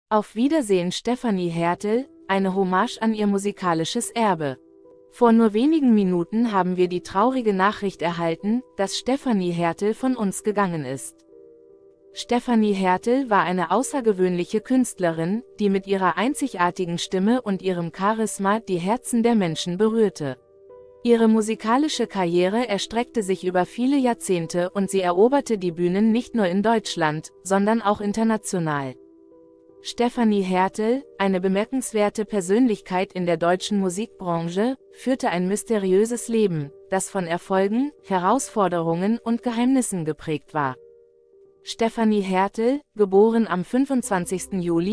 Auf Wiedersehen Stefanie Hertel, eine Hommage an ihr musikalisches Erbe. Vor nur wenigen Minuten haben wir die traurige Nachricht erhalten, dass Stefanie Hertel von uns gegangen ist. Stefanie Hertel war eine außergewöhnliche Künstlerin, die mit ihrer einzigartigen Stimme und ihrem Charisma die Herzen der Menschen berührte. Ihre musikalische Karriere erstreckte sich über viele Jahrzehnte und sie eroberte die Bühnen nicht nur in Deutschland, sondern auch international. Stefanie Hertel, eine bemerkenswerte Persönlichkeit in der deutschen Musikbranche, führte ein mysteriöses Leben, das von Erfolgen, Herausforderungen und Geheimnissen geprägt war. Stefanie Hertel, geboren am 25. Juli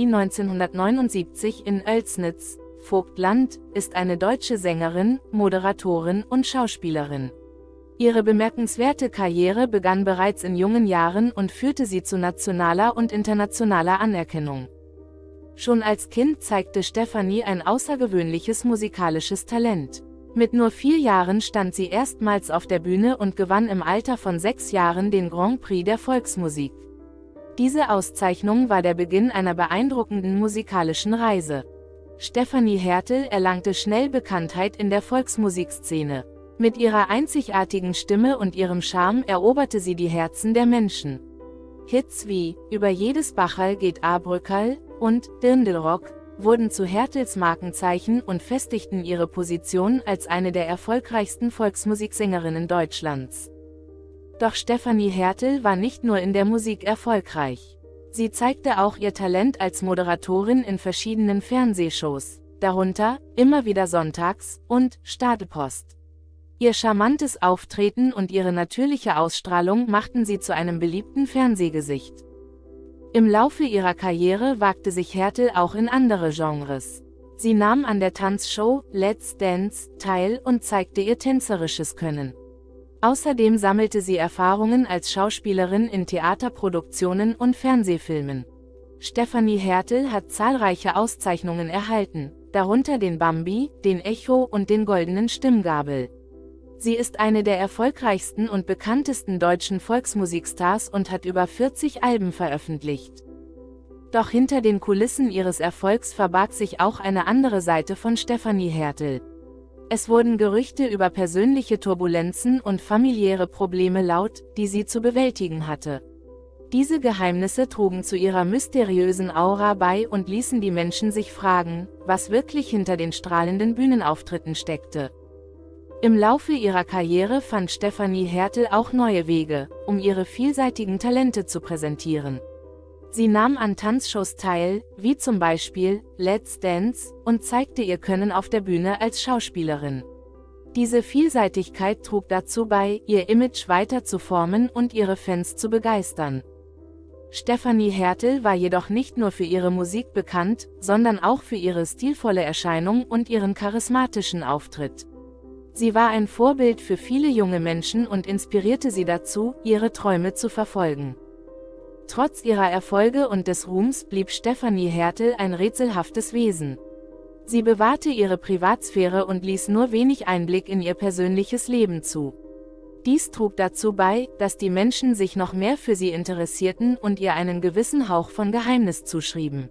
1979 in Oelsnitz, Vogtland, ist eine deutsche Sängerin, Moderatorin und Schauspielerin. Ihre bemerkenswerte Karriere begann bereits in jungen Jahren und führte sie zu nationaler und internationaler Anerkennung. Schon als Kind zeigte Stefanie ein außergewöhnliches musikalisches Talent. Mit nur 4 Jahren stand sie erstmals auf der Bühne und gewann im Alter von 6 Jahren den Grand Prix der Volksmusik. Diese Auszeichnung war der Beginn einer beeindruckenden musikalischen Reise. Stefanie Hertel erlangte schnell Bekanntheit in der Volksmusikszene. Mit ihrer einzigartigen Stimme und ihrem Charme eroberte sie die Herzen der Menschen. Hits wie »Über jedes Bachal geht a Brückal« und »Dirndlrock« wurden zu Hertels Markenzeichen und festigten ihre Position als eine der erfolgreichsten Volksmusiksängerinnen Deutschlands. Doch Stefanie Hertel war nicht nur in der Musik erfolgreich. Sie zeigte auch ihr Talent als Moderatorin in verschiedenen Fernsehshows, darunter »Immer wieder sonntags« und »Stadelpost«. Ihr charmantes Auftreten und ihre natürliche Ausstrahlung machten sie zu einem beliebten Fernsehgesicht. Im Laufe ihrer Karriere wagte sich Hertel auch in andere Genres. Sie nahm an der Tanzshow Let's Dance teil und zeigte ihr tänzerisches Können. Außerdem sammelte sie Erfahrungen als Schauspielerin in Theaterproduktionen und Fernsehfilmen. Stefanie Hertel hat zahlreiche Auszeichnungen erhalten, darunter den Bambi, den Echo und den Goldenen Stimmgabel. Sie ist eine der erfolgreichsten und bekanntesten deutschen Volksmusikstars und hat über 40 Alben veröffentlicht. Doch hinter den Kulissen ihres Erfolgs verbarg sich auch eine andere Seite von Stefanie Hertel. Es wurden Gerüchte über persönliche Turbulenzen und familiäre Probleme laut, die sie zu bewältigen hatte. Diese Geheimnisse trugen zu ihrer mysteriösen Aura bei und ließen die Menschen sich fragen, was wirklich hinter den strahlenden Bühnenauftritten steckte. Im Laufe ihrer Karriere fand Stefanie Hertel auch neue Wege, um ihre vielseitigen Talente zu präsentieren. Sie nahm an Tanzshows teil, wie zum Beispiel Let's Dance, und zeigte ihr Können auf der Bühne als Schauspielerin. Diese Vielseitigkeit trug dazu bei, ihr Image weiter zu formen und ihre Fans zu begeistern. Stefanie Hertel war jedoch nicht nur für ihre Musik bekannt, sondern auch für ihre stilvolle Erscheinung und ihren charismatischen Auftritt. Sie war ein Vorbild für viele junge Menschen und inspirierte sie dazu, ihre Träume zu verfolgen. Trotz ihrer Erfolge und des Ruhms blieb Stefanie Hertel ein rätselhaftes Wesen. Sie bewahrte ihre Privatsphäre und ließ nur wenig Einblick in ihr persönliches Leben zu. Dies trug dazu bei, dass die Menschen sich noch mehr für sie interessierten und ihr einen gewissen Hauch von Geheimnis zuschrieben.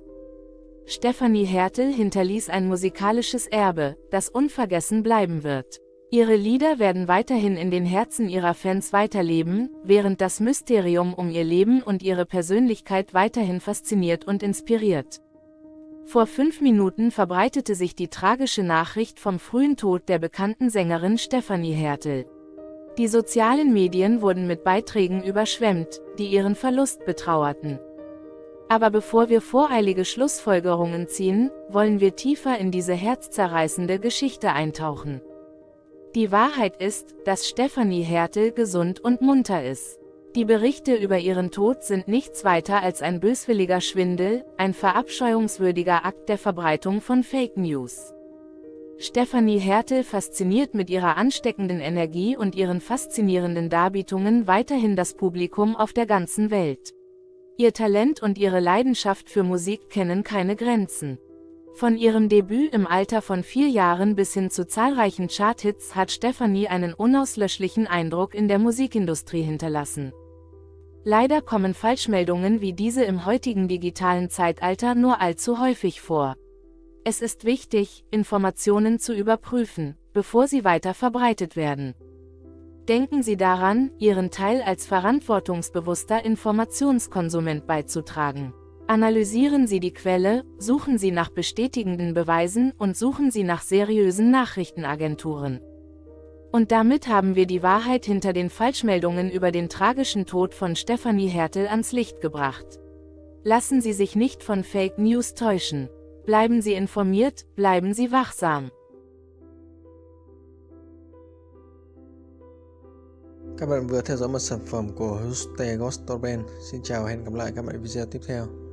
Stefanie Hertel hinterließ ein musikalisches Erbe, das unvergessen bleiben wird. Ihre Lieder werden weiterhin in den Herzen ihrer Fans weiterleben, während das Mysterium um ihr Leben und ihre Persönlichkeit weiterhin fasziniert und inspiriert. Vor 5 Minuten verbreitete sich die tragische Nachricht vom frühen Tod der bekannten Sängerin Stefanie Hertel. Die sozialen Medien wurden mit Beiträgen überschwemmt, die ihren Verlust betrauerten. Aber bevor wir voreilige Schlussfolgerungen ziehen, wollen wir tiefer in diese herzzerreißende Geschichte eintauchen. Die Wahrheit ist, dass Stefanie Hertel gesund und munter ist. Die Berichte über ihren Tod sind nichts weiter als ein böswilliger Schwindel, ein verabscheuungswürdiger Akt der Verbreitung von Fake News. Stefanie Hertel fasziniert mit ihrer ansteckenden Energie und ihren faszinierenden Darbietungen weiterhin das Publikum auf der ganzen Welt. Ihr Talent und ihre Leidenschaft für Musik kennen keine Grenzen. Von ihrem Debüt im Alter von 4 Jahren bis hin zu zahlreichen Charthits hat Stefanie einen unauslöschlichen Eindruck in der Musikindustrie hinterlassen. Leider kommen Falschmeldungen wie diese im heutigen digitalen Zeitalter nur allzu häufig vor. Es ist wichtig, Informationen zu überprüfen, bevor sie weiter verbreitet werden. Denken Sie daran, Ihren Teil als verantwortungsbewusster Informationskonsument beizutragen. Analysieren Sie die Quelle, suchen Sie nach bestätigenden Beweisen und suchen Sie nach seriösen Nachrichtenagenturen. Und damit haben wir die Wahrheit hinter den Falschmeldungen über den tragischen Tod von Stefanie Hertel ans Licht gebracht. Lassen Sie sich nicht von Fake News täuschen. Bleiben Sie informiert, bleiben Sie wachsam. Các bạn vừa theo dõi một sản phẩm của Juste Gostoben. Xin chào và hẹn gặp lại các bạn ở video tiếp theo.